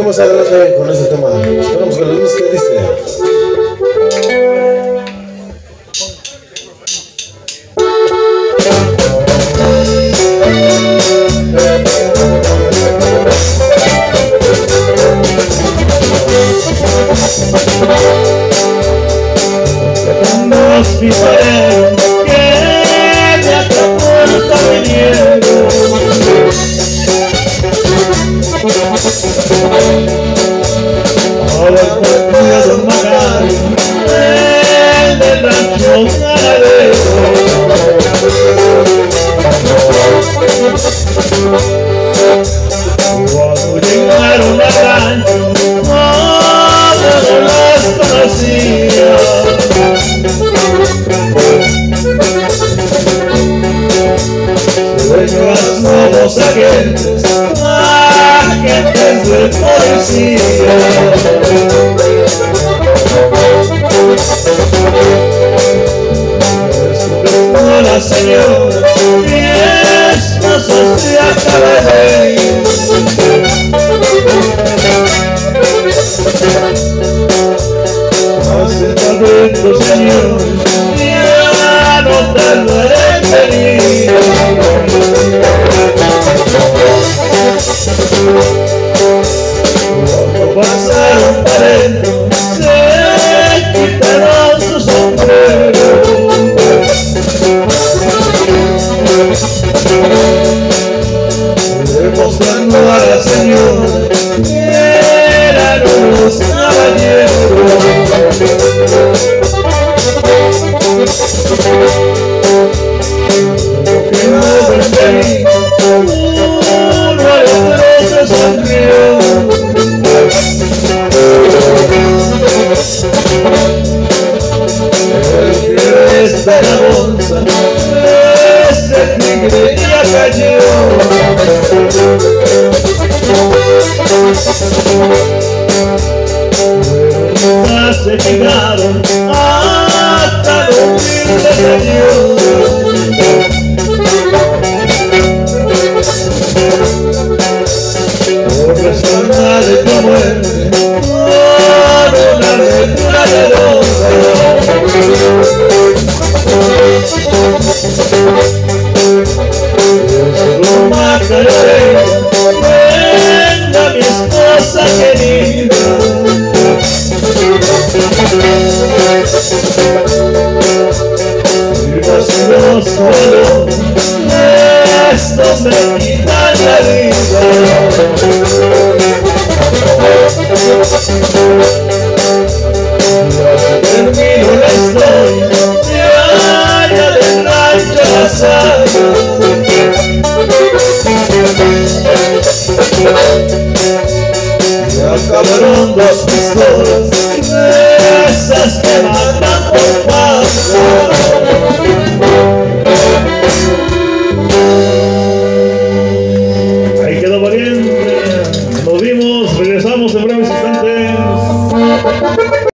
seguimos adelante con este tema. Esperamos que les guste, dice. Nos dijeron que de Acapulco viniendo ahora el puerto de Don Magario, el del rancho ganadero. Cuando llegaron al rancho, todos los conocía. Somos agentes de policía. Hola señora, mi esposo se acaba de ir. Hace talento señor, ya no tardaré en venir. Cuando pasaron por dentro, se quitaron su sombrero. Demostrando a la señora que eran unos caballeros. Que no ven uno al otro se sonrió. El que está en la bolsa, ese tigre ya cayó. Nunca se llegaron hasta los humilde señor. Por rescatar de tu muerte, por una letra de rosa. Macarena, venga mi esposa querida. Y los suelos, estos me quitan la vida. Termino la historia de allá del rancho La Salle. Se acabaron dos pistolas, esas que matan por paz.